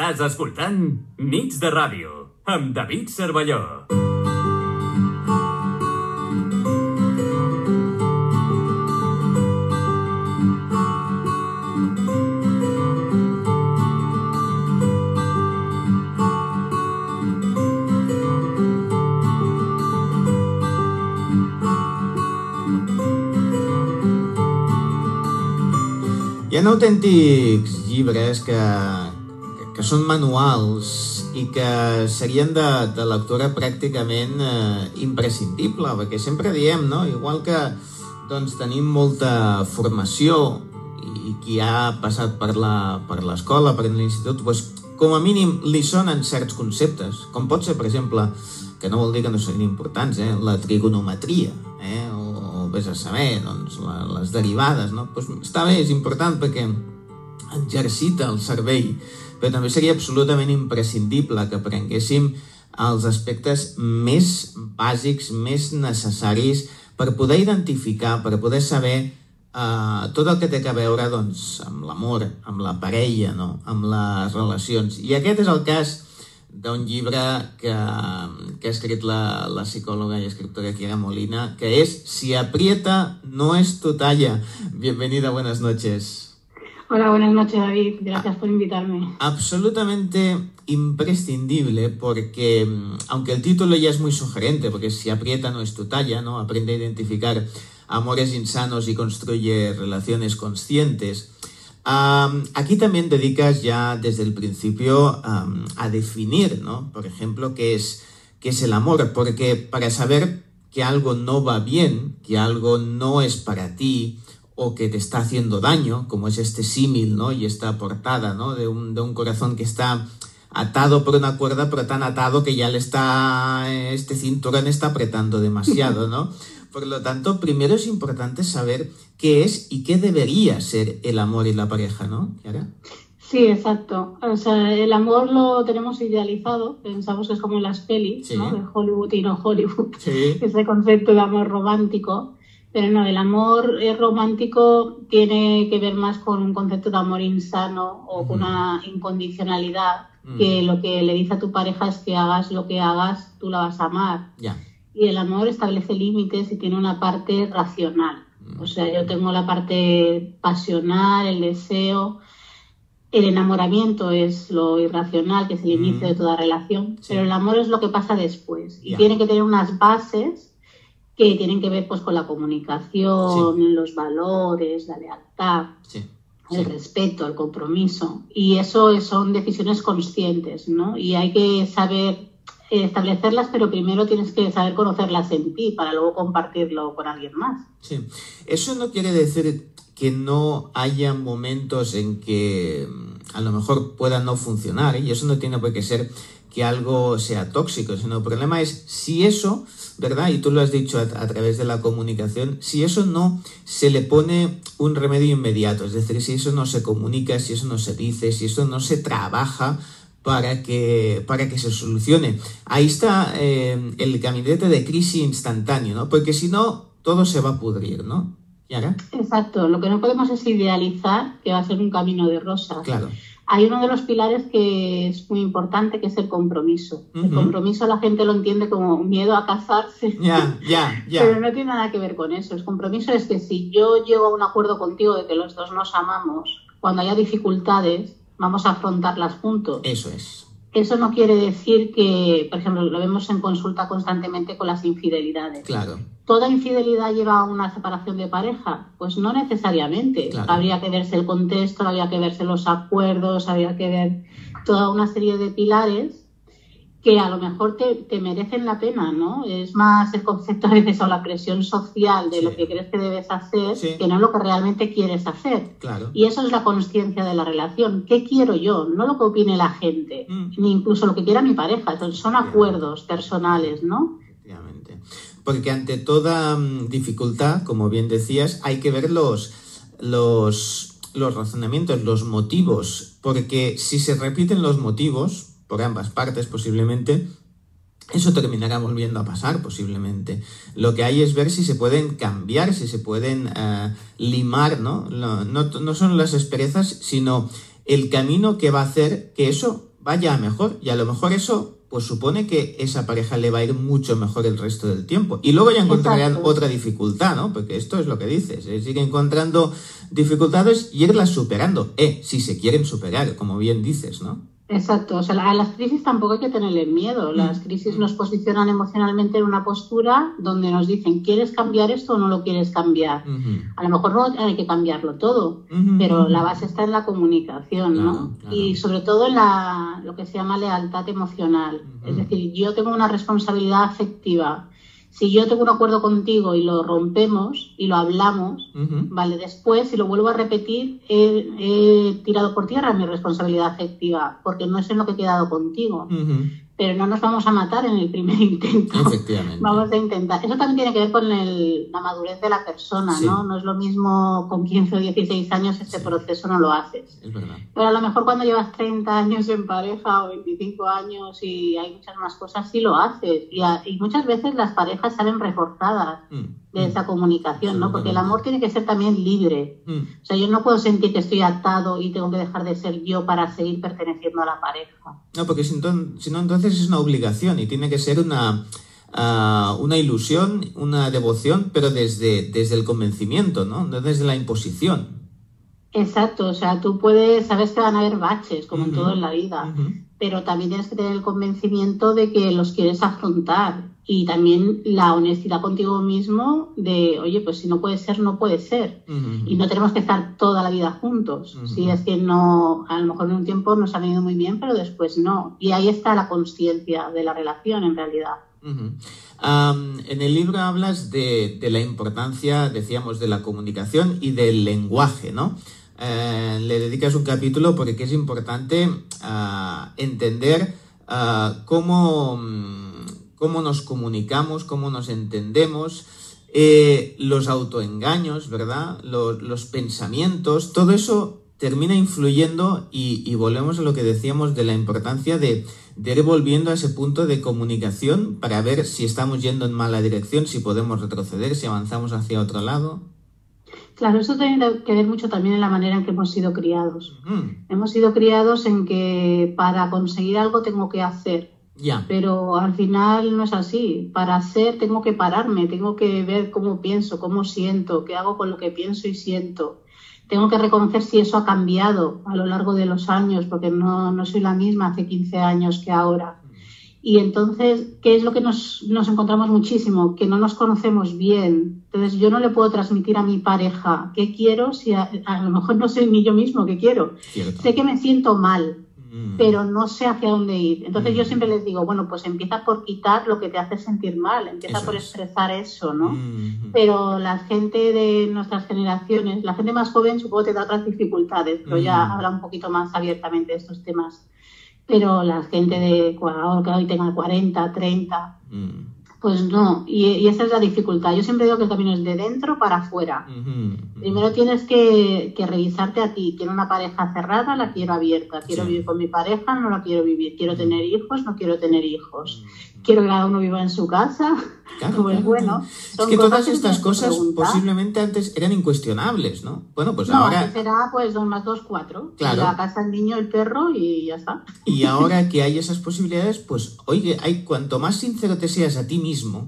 Estàs escoltant Nits de Ràdio, amb David Cervelló. Hi ha autèntics llibres que són manuals i que serien de lectura pràcticament imprescindible, perquè sempre diem, no? Igual que tenim molta formació i qui ha passat per l'escola, per l'institut, com a mínim li sonen certs conceptes, com pot ser, per exemple, que no vol dir que no siguin importants, la trigonometria, o vés a saber, les derivades, no? Està bé, és important perquè exercita el cervell, però també seria absolutament imprescindible que aprenguéssim els aspectes més bàsics, més necessaris per poder identificar, per poder saber tot el que té a veure amb l'amor, amb la parella, no? Amb les relacions. I aquest és el cas d'un llibre que ha escrit la psicòloga i escriptora Chiara Molina, que és Si aprieta, no es tu talla. Bienvenida, buenas noches. Hola, buenas noches, David. Gracias por invitarme. Absolutamente imprescindible porque, aunque el título ya es muy sugerente, porque Si aprieta no es tu talla, ¿no? Aprende a identificar amores insanos y construye relaciones conscientes. Aquí también dedicas ya desde el principio a definir, ¿no? Por ejemplo, qué es el amor, porque para saber que algo no va bien, que algo no es para ti, o que te está haciendo daño, como es este símil, ¿no? Y esta portada, ¿no? De un corazón que está atado por una cuerda, pero tan atado que ya este cinturón está apretando demasiado, ¿no? Por lo tanto, primero es importante saber qué es y qué debería ser el amor y la pareja, ¿no, Chiara? Sí, exacto. O sea, el amor lo tenemos idealizado, pensamos que es como en las pelis, sí, ¿no? De Hollywood y no Hollywood, sí. Ese concepto de amor romántico. Pero no, el amor romántico tiene que ver más con un concepto de amor insano o con una incondicionalidad, que lo que le dice a tu pareja es que hagas lo que hagas, tú la vas a amar. Yeah. Y el amor establece límites y tiene una parte racional. O sea, yo tengo la parte pasional, el deseo. El enamoramiento es lo irracional, que es el inicio de toda relación. Sí. Pero el amor es lo que pasa después. Y tiene que tener unas bases que tienen que ver pues con la comunicación, sí, los valores, la lealtad, sí, el respeto, el compromiso. Y eso son decisiones conscientes, ¿no? Y hay que saber establecerlas, pero primero tienes que saber conocerlas en ti para luego compartirlo con alguien más. Sí. Eso no quiere decir que no haya momentos en que a lo mejor pueda no funcionar, y eso no tiene por qué ser que algo sea tóxico, sino el problema es si eso, ¿verdad? Y tú lo has dicho a través de la comunicación, si eso no se le pone un remedio inmediato, es decir, si eso no se comunica, si eso no se dice, si eso no se trabaja para que se solucione. Ahí está el gabinete de crisis instantáneo, ¿no? Porque si no, todo se va a pudrir, ¿no? ¿Yara? Exacto. Lo que no podemos es idealizar que va a ser un camino de rosas. Claro. Hay uno de los pilares que es muy importante, que es el compromiso. El compromiso la gente lo entiende como miedo a casarse, pero no tiene nada que ver con eso. El compromiso es que si yo llego a un acuerdo contigo de que los dos nos amamos, cuando haya dificultades, vamos a afrontarlas juntos. Eso es. Eso no quiere decir que, por ejemplo, lo vemos en consulta constantemente con las infidelidades. Claro. ¿Toda infidelidad lleva a una separación de pareja? Pues no necesariamente. Claro. Habría que verse el contexto, habría que verse los acuerdos, habría que ver toda una serie de pilares que a lo mejor te merecen la pena, ¿no? Es más el concepto a veces o la presión social de lo que crees que debes hacer, que no lo que realmente quieres hacer. Claro. Y eso es la consciencia de la relación. ¿Qué quiero yo? No lo que opine la gente, ni incluso lo que quiera mi pareja. Entonces, son acuerdos personales, ¿no? Efectivamente. Porque ante toda dificultad, como bien decías, hay que ver los razonamientos, los motivos, porque si se repiten los motivos por ambas partes posiblemente, eso terminará volviendo a pasar posiblemente. Lo que hay es ver si se pueden cambiar, si se pueden limar, ¿no? No son las asperezas, sino el camino que va a hacer que eso vaya a mejor, y a lo mejor eso pues supone que esa pareja le va a ir mucho mejor el resto del tiempo. Y luego ya encontrarán otra dificultad, ¿no? Porque esto es lo que dices, es ir encontrando dificultades y irlas superando, si se quieren superar, como bien dices, ¿no? Exacto, o sea, a las crisis tampoco hay que tenerle miedo. Las crisis nos posicionan emocionalmente en una postura donde nos dicen, ¿quieres cambiar esto o no lo quieres cambiar? A lo mejor no hay que cambiarlo todo, pero la base está en la comunicación, ¿no? Claro. Y sobre todo en lo que se llama lealtad emocional. Es decir, yo tengo una responsabilidad afectiva. Si yo tengo un acuerdo contigo y lo rompemos y lo hablamos, vale, después, si lo vuelvo a repetir, he tirado por tierra mi responsabilidad afectiva, porque no es en lo que he quedado contigo. Pero no nos vamos a matar en el primer intento. Efectivamente. Vamos a intentar. Eso también tiene que ver con la madurez de la persona, ¿no? No es lo mismo con 15 o 16 años, ese proceso no lo haces. Es verdad. Pero a lo mejor cuando llevas 30 años en pareja o 25 años y hay muchas más cosas, sí lo haces. Y muchas veces las parejas salen reforzadas de esa comunicación, ¿no? Porque el amor tiene que ser también libre. O sea, yo no puedo sentir que estoy atado y tengo que dejar de ser yo para seguir perteneciendo a la pareja. No, porque si no, entonces es una obligación y tiene que ser una ilusión, una devoción, pero desde el convencimiento, ¿no? No desde la imposición. Exacto, o sea, tú sabes que van a haber baches, como en todo en la vida, pero también tienes que tener el convencimiento de que los quieres afrontar y también la honestidad contigo mismo de, oye, pues si no puede ser, no puede ser. Y no tenemos que estar toda la vida juntos. Si es que no, a lo mejor en un tiempo nos ha venido muy bien, pero después no. Y ahí está la consciencia de la relación, en realidad. En el libro hablas de la importancia, decíamos, de la comunicación y del lenguaje, ¿no? Le dedicas un capítulo porque es importante entender cómo nos comunicamos, cómo nos entendemos, los autoengaños, ¿verdad? Los pensamientos, todo eso termina influyendo y volvemos a lo que decíamos de la importancia de ir volviendo a ese punto de comunicación para ver si estamos yendo en mala dirección, si podemos retroceder, si avanzamos hacia otro lado. Claro, eso tiene que ver mucho también en la manera en que hemos sido criados. Hemos sido criados en que para conseguir algo tengo que hacer. Pero al final no es así. Para hacer tengo que pararme, tengo que ver cómo pienso, cómo siento, qué hago con lo que pienso y siento. Tengo que reconocer si eso ha cambiado a lo largo de los años, porque no soy la misma hace 15 años que ahora. Y entonces, ¿qué es lo que nos encontramos muchísimo? Que no nos conocemos bien. Entonces, yo no le puedo transmitir a mi pareja qué quiero si a lo mejor no sé ni yo mismo qué quiero. Cierto. Sé que me siento mal, pero no sé hacia dónde ir. Entonces, yo siempre les digo, bueno, pues empieza por quitar lo que te hace sentir mal. Empieza por expresar eso, ¿no? Pero la gente de nuestras generaciones, la gente más joven, supongo que tendrá otras dificultades, pero ya habla un poquito más abiertamente de estos temas. Pero la gente que hoy tenga 40, 30, pues no. Y esa es la dificultad. Yo siempre digo que el camino es de dentro para afuera. Primero tienes que revisarte a ti. ¿Quiero una pareja cerrada? ¿La quiero abierta? ¿Quiero vivir con mi pareja? ¿No la quiero vivir? ¿Quiero tener hijos? ¿No quiero tener hijos? ¿Quiero que cada uno viva en su casa? Claro, pues bueno. Es que todas estas cosas posiblemente antes eran incuestionables, ¿no? Bueno, pues ahora... antes era pues 2 más 2, 4. Claro. La casa, el niño, el perro y ya está. Y ahora que hay esas posibilidades, pues oye, cuanto más sincero te seas a ti mismo,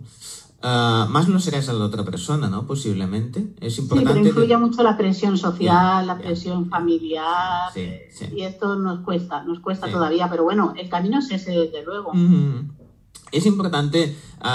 más lo serás a la otra persona, ¿no? Posiblemente. Es importante. Sí, pero influye mucho la presión social, la presión familiar. Y esto nos cuesta todavía, pero bueno, el camino es ese, desde luego. Es importante,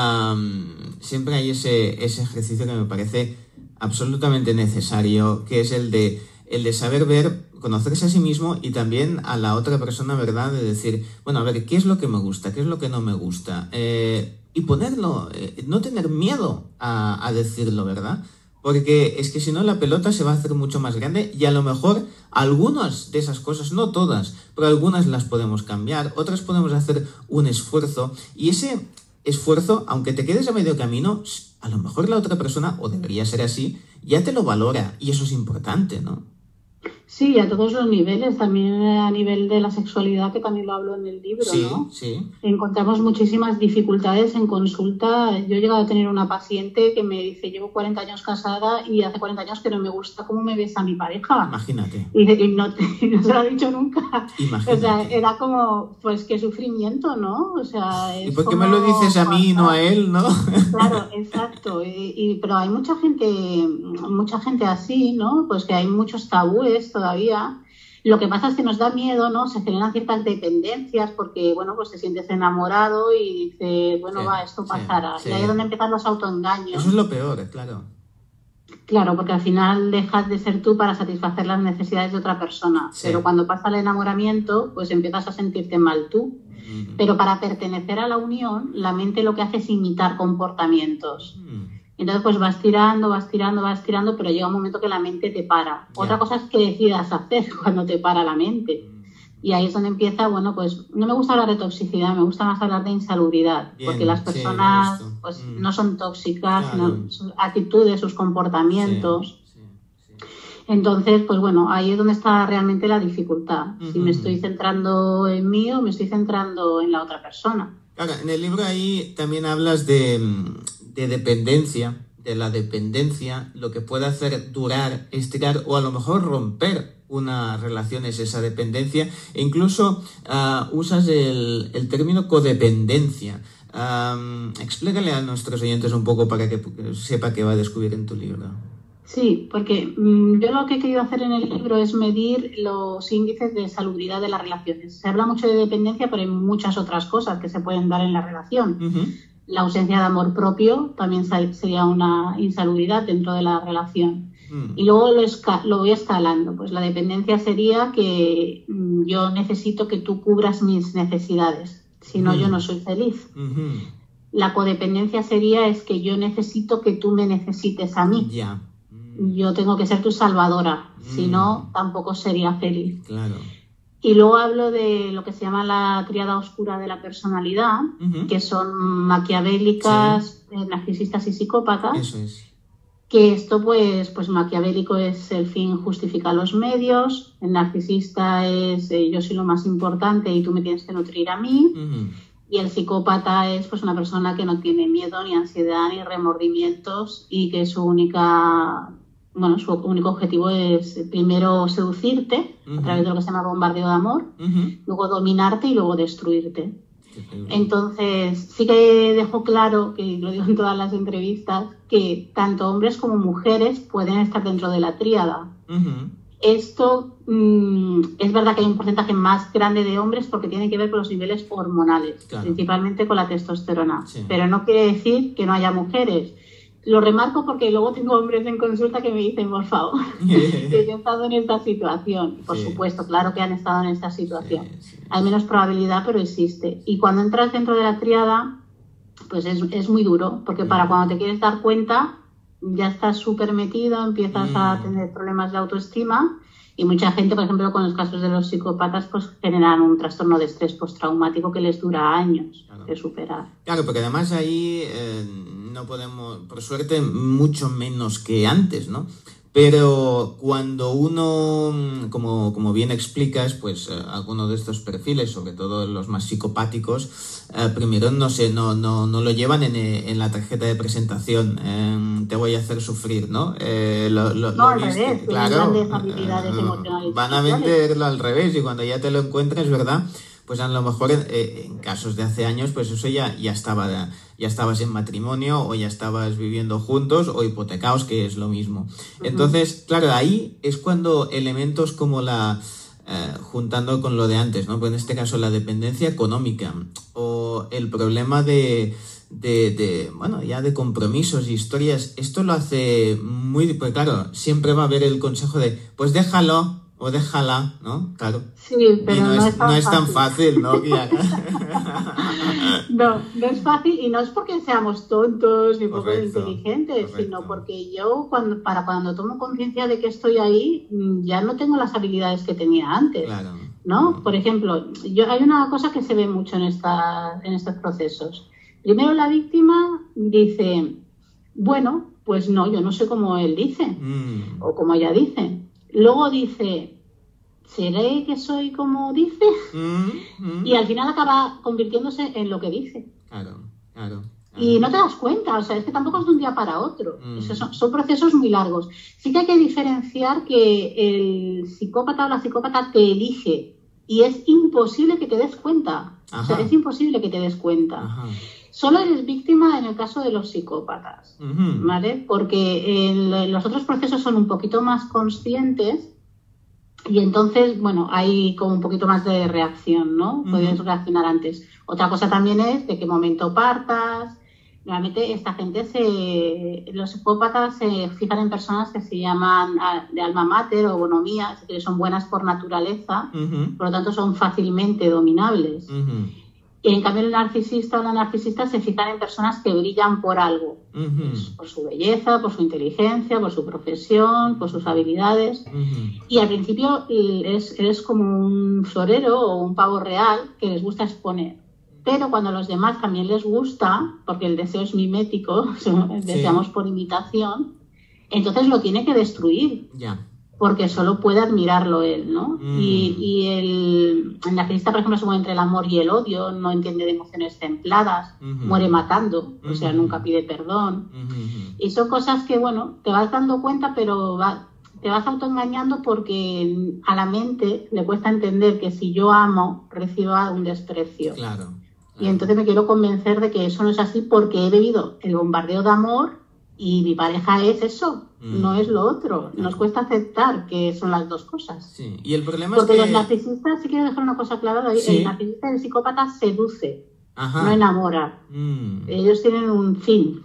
siempre hay ese ejercicio que me parece absolutamente necesario, que es el de saber ver, conocerse a sí mismo y también a la otra persona, ¿verdad? De decir, bueno, a ver, ¿qué es lo que me gusta? ¿Qué es lo que no me gusta? Y ponerlo, no tener miedo a decirlo, ¿verdad? Porque es que si no la pelota se va a hacer mucho más grande y a lo mejor algunas de esas cosas, no todas, pero algunas las podemos cambiar, otras podemos hacer un esfuerzo y ese esfuerzo, aunque te quedes a medio camino, a lo mejor la otra persona, o debería ser así, ya te lo valora y eso es importante, ¿no? Sí, a todos los niveles, también a nivel de la sexualidad, que también lo hablo en el libro, Sí, ¿no? sí. Encontramos muchísimas dificultades en consulta. Yo he llegado a tener una paciente que me dice, llevo 40 años casada y hace 40 años que no me gusta cómo me besa mi pareja. Imagínate. Y no se lo ha dicho nunca. Imagínate. O sea, era como, pues qué sufrimiento, ¿no? O sea, ¿Y es por qué como me lo dices a mí y no a él, no? Claro, exacto. Pero hay mucha gente así, ¿no? Pues que hay muchos tabúes todavía. Lo que pasa es que nos da miedo, ¿no? Se generan ciertas dependencias porque, bueno, pues te sientes enamorado y dices, bueno, Sí, esto sí, pasará. sí. Y ahí es donde empiezan los autoengaños. Eso es lo peor, claro. Claro, porque al final dejas de ser tú para satisfacer las necesidades de otra persona. Sí. Pero cuando pasa el enamoramiento, pues empiezas a sentirte mal tú. Pero para pertenecer a la unión, la mente lo que hace es imitar comportamientos. Entonces, pues vas tirando, pero llega un momento que la mente te para. Ya. Otra cosa es que decidas hacer cuando te para la mente. Y ahí es donde empieza, bueno, pues no me gusta hablar de toxicidad, me gusta más hablar de insalubridad. Bien, porque las sí, personas lo he visto. pues no son tóxicas, Claro. sino sus actitudes, sus comportamientos. Sí. Entonces, pues bueno, ahí es donde está realmente la dificultad. Si Ujú. me estoy centrando en mí o me estoy centrando en la otra persona. Claro, en el libro ahí también hablas de dependencia, de la dependencia, lo que puede hacer durar, estirar o a lo mejor romper una relación es esa dependencia, e incluso usas el término codependencia. Explícale a nuestros oyentes un poco para que sepa qué va a descubrir en tu libro. Sí, porque yo lo que he querido hacer en el libro es medir los índices de salubridad de las relaciones. Se habla mucho de dependencia, pero hay muchas otras cosas que se pueden dar en la relación. La ausencia de amor propio también sería una insalubridad dentro de la relación. Y luego lo voy escalando. Pues la dependencia sería que yo necesito que tú cubras mis necesidades. Si no, yo no soy feliz. La codependencia sería es que yo necesito que tú me necesites a mí. Ya. Yo tengo que ser tu salvadora. Si no, tampoco sería feliz. Claro. Y luego hablo de lo que se llama la tríada oscura de la personalidad, que son maquiavélicas, narcisistas y psicópatas. Eso es. Que esto, pues maquiavélico es el fin justifica los medios, el narcisista es yo soy lo más importante y tú me tienes que nutrir a mí, y el psicópata es pues una persona que no tiene miedo, ni ansiedad, ni remordimientos y que su único objetivo es primero seducirte a través de lo que se llama bombardeo de amor, luego dominarte y luego destruirte. Entonces, sí que dejo claro, que lo digo en todas las entrevistas, que tanto hombres como mujeres pueden estar dentro de la tríada. Esto es verdad que hay un porcentaje más grande de hombres porque tiene que ver con los niveles hormonales, claro, principalmente con la testosterona. Sí. Pero no quiere decir que no haya mujeres. Lo remarco porque luego tengo hombres en consulta que me dicen, por favor, que yo he estado en esta situación. Por supuesto, claro que han estado en esta situación. Hay menos probabilidad, pero existe. Y cuando entras dentro de la tríada, pues es muy duro, porque para cuando te quieres dar cuenta, ya estás súper metido, empiezas a tener problemas de autoestima. Y mucha gente, por ejemplo, con los casos de los psicópatas, pues generan un trastorno de estrés postraumático que les dura años de superar. Claro, porque además ahí no podemos, por suerte, mucho menos que antes, ¿no? Pero cuando uno, como bien explicas, pues alguno de estos perfiles, sobre todo los más psicopáticos, primero no lo llevan en la tarjeta de presentación. Te voy a hacer sufrir, ¿no? Al revés, claro, grandes habilidades emocionales. Van a venderlo al revés y cuando ya te lo encuentras, ¿verdad? Pues a lo mejor en casos de hace años, pues eso ya estabas en matrimonio o ya estabas viviendo juntos o hipotecados, que es lo mismo. Entonces, claro, ahí es cuando elementos como juntando con lo de antes, ¿no? Pues en este caso la dependencia económica o el problema de compromisos y historias, esto lo hace muy... Pues claro, siempre va a haber el consejo de, pues déjalo o déjala, ¿no? Claro. Sí, pero no es tan fácil, ¿no? No es fácil, y no es porque seamos tontos ni poco inteligentes, correcto. Sino porque yo cuando tomo conciencia de que estoy ahí, ya no tengo las habilidades que tenía antes, claro, ¿no? Por ejemplo, hay una cosa que se ve mucho en estos procesos. Primero la víctima dice, bueno, pues no, yo no sé cómo él dice, o como ella dice. Luego dice, ¿seré que soy como dice? Y al final acaba convirtiéndose en lo que dice. Claro. Y no te das cuenta, o sea, es que tampoco es de un día para otro. O sea, son procesos muy largos. Sí que hay que diferenciar que el psicópata o la psicópata te elige y es imposible que te des cuenta. O sea, es imposible que te des cuenta. Solo eres víctima en el caso de los psicópatas, ¿vale? Porque los otros procesos son un poquito más conscientes y entonces, bueno, hay como un poquito más de reacción, ¿no? Puedes reaccionar antes. Otra cosa también es de qué momento partas. Realmente esta gente, los psicópatas se fijan en personas que se llaman de alma mater o bonomía, es decir, son buenas por naturaleza, por lo tanto son fácilmente dominables. Y en cambio el narcisista o la narcisista se fijan en personas que brillan por algo, pues, por su belleza, por su inteligencia, por su profesión, por sus habilidades. Y al principio eres como un florero o un pavo real que les gusta exponer. Pero cuando a los demás también les gusta, porque el deseo es mimético, deseamos por imitación, entonces lo tiene que destruir. Porque solo puede admirarlo él, ¿no? Y el narcisista, por ejemplo, se mueve entre el amor y el odio, no entiende de emociones templadas, muere matando, o sea, nunca pide perdón. Y son cosas que, bueno, te vas dando cuenta, pero te vas autoengañando porque a la mente le cuesta entender que si yo amo, reciba un desprecio. Y entonces me quiero convencer de que eso no es así porque he vivido el bombardeo de amor y mi pareja es eso, no es lo otro. Nos cuesta aceptar que son las dos cosas. Sí, y el problema porque es que... los narcisistas, sí quiero dejar una cosa clara, David, el narcisista y el psicópata seduce, no enamora. Ellos tienen un fin.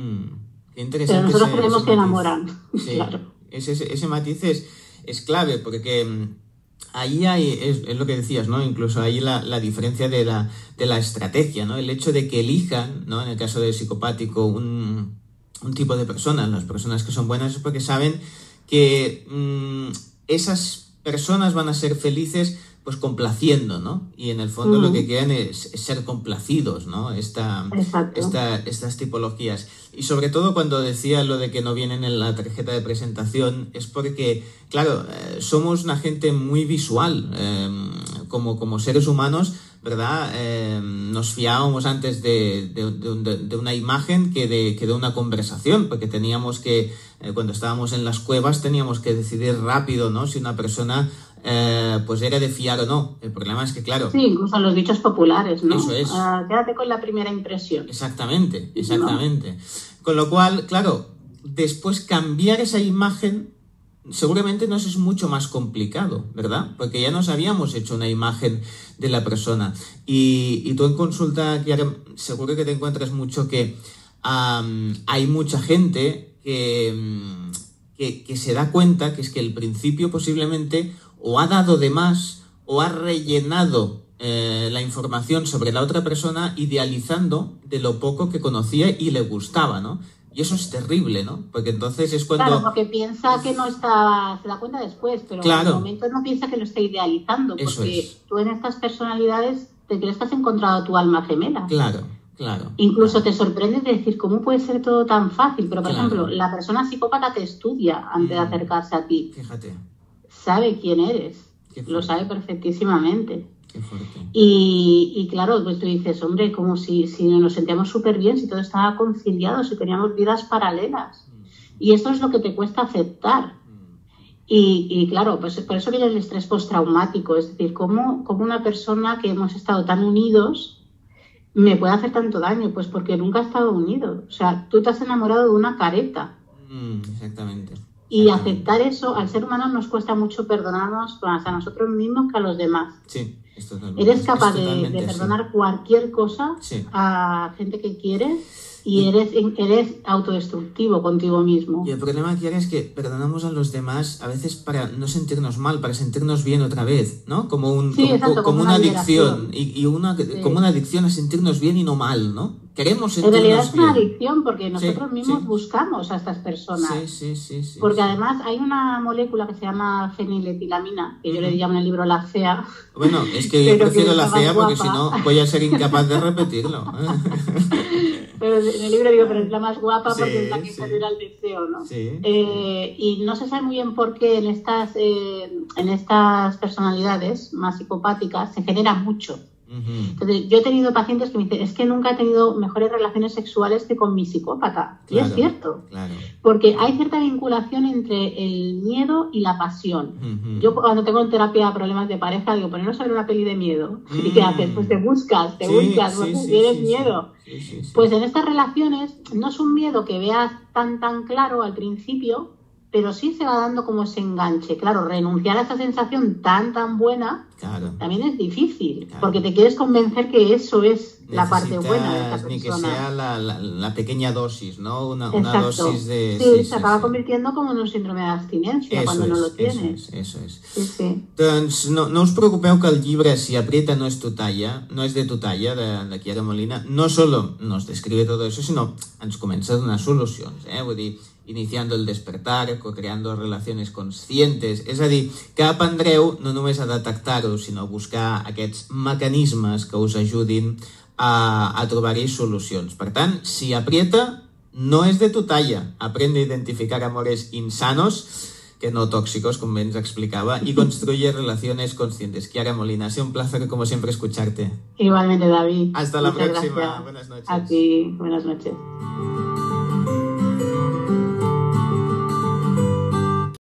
Qué interesante. Pero nosotros creemos que enamoran. Sí. Claro. Ese matiz es clave porque... Ahí es lo que decías, ¿no? Incluso ahí la diferencia de la estrategia, ¿no? El hecho de que elijan, ¿no? En el caso de psicopático, un tipo de personas, las personas que son buenas, es porque saben que esas personas van a ser felices pues complaciendo, ¿no? Y en el fondo lo que quieren es ser complacidos, ¿no? Estas tipologías. Y sobre todo cuando decía lo de que no vienen en la tarjeta de presentación, es porque, claro, somos una gente muy visual, como seres humanos, ¿verdad? Nos fiábamos antes de una imagen que de una conversación, porque teníamos que, cuando estábamos en las cuevas, teníamos que decidir rápido, ¿no? Si una persona pues era de fiar o no. El problema es que, claro... Sí, incluso los dichos populares, ¿no? Eso es. Quédate con la primera impresión. Exactamente. ¿No? Con lo cual, claro, después cambiar esa imagen seguramente nos es mucho más complicado, ¿verdad? Porque ya nos habíamos hecho una imagen de la persona. Y tú en consulta, Kiara, seguro que te encuentras mucho que hay mucha gente que se da cuenta que es que el principio posiblemente o ha dado de más o ha rellenado la información sobre la otra persona idealizando de lo poco que conocía y le gustaba, ¿no? Y eso es terrible, ¿no? Porque entonces es cuando... Claro, porque piensa que no está... Se da cuenta después, pero en el momento no piensa que lo está idealizando. Porque tú en estas personalidades te crees que has encontrado tu alma gemela. Claro. Incluso te sorprende de decir, ¿cómo puede ser todo tan fácil? Pero, por ejemplo, la persona psicópata te estudia antes de acercarse a ti. Fíjate. Sabe quién eres. Lo sabe perfectísimamente. Qué fuerte. Y claro, pues tú dices, hombre, como si nos sentíamos súper bien, si todo estaba conciliado, si teníamos vidas paralelas. Y esto es lo que te cuesta aceptar. Y claro, pues por eso viene el estrés postraumático. Es decir, ¿cómo una persona que hemos estado tan unidos me puede hacer tanto daño? Pues porque nunca ha estado unido. O sea, tú te has enamorado de una careta. Exactamente. Y aceptar eso, al ser humano nos cuesta mucho perdonarnos más a nosotros mismos que a los demás. Sí, es totalmente. Eres capaz de perdonar cualquier cosa a gente que quieres y eres autodestructivo contigo mismo. Y el problema aquí es que perdonamos a los demás a veces para no sentirnos mal, para sentirnos bien otra vez, ¿no? Como una adicción. Como una adicción a sentirnos bien y no mal, ¿no? Queremos sentirnos bien. En realidad es una adicción porque nosotros mismos buscamos a estas personas. Sí. Porque además hay una molécula que se llama feniletilamina, que yo le llamo en el libro la fea. Bueno, es que yo prefiero la fea porque si no voy a ser incapaz de repetirlo. Pero en el libro digo, pero es la más guapa Sí, porque es la que sí. genera el deseo, ¿no? Sí. Y no se sabe muy bien por qué en estas personalidades más psicopáticas se genera mucho. Entonces, yo he tenido pacientes que me dicen, es que nunca he tenido mejores relaciones sexuales que con mi psicópata. Claro, y es cierto. Claro. Porque hay cierta vinculación entre el miedo y la pasión. Yo cuando tengo en terapia problemas de pareja, digo, ponernos a ver una peli de miedo. ¿Y qué haces? Pues te buscas, porque tienes miedo. Sí. Pues en estas relaciones no es un miedo que veas tan claro al principio, pero sí se va dando como ese enganche. Claro, renunciar a esa sensación tan buena también es difícil, porque te quieres convencer que eso es la parte buena de esa persona. Ni que sea la pequeña dosis, ¿no? Una dosis de... Sí, se acaba convirtiendo como en un síndrome de abstinencia cuando no lo tienes. Eso és. Sí. Doncs no us preocupeu que el llibre Si aprieta no es de tu talla, de Chiara Molina, no solo nos describe todo eso, sino ens comença a donar solucions, Vull dir, iniciando el despertar, co-creando relaciones conscientes, és a dir, que aprendreu no només a detectar-ho, sinó a buscar aquests mecanismes que us ajudin a trobar-hi solucions. Per tant, Si aprieta, no es de tu talla. Aprende a identificar amores insanos, que no tóxicos, como ens explicaba, y construye relaciones conscientes. Chiara Molina, ha sido un placer, como siempre, escucharte. Igualmente, David. Hasta la Muchas próxima. Gracias. Buenas noches. A ti, buenas noches.